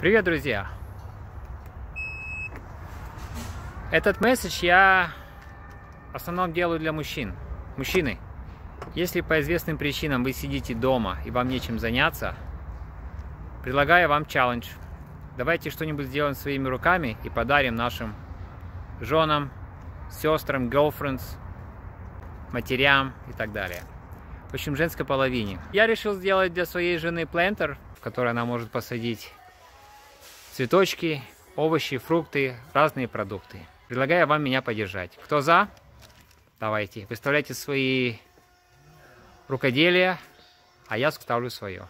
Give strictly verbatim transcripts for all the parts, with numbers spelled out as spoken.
Привет, друзья! Этот месседж я в основном делаю для мужчин. Мужчины, если по известным причинам вы сидите дома и вам нечем заняться, предлагаю вам челлендж. Давайте что-нибудь сделаем своими руками и подарим нашим женам, сестрам, girlfriends, матерям и так далее. В общем, женской половине. Я решил сделать для своей жены плантер, в который она может посадить цветочки, овощи, фрукты, разные продукты. Предлагаю вам меня поддержать. Кто за? Давайте, выставляйте свои рукоделия, а я ставлю свое.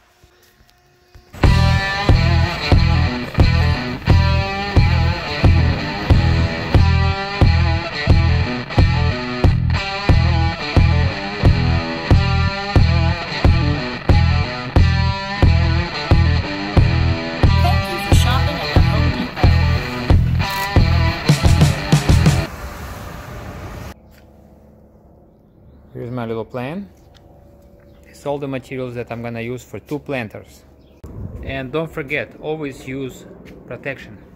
Here's my little plan. It's all the materials that I'm gonna use for two planters. And don't forget, always use protection.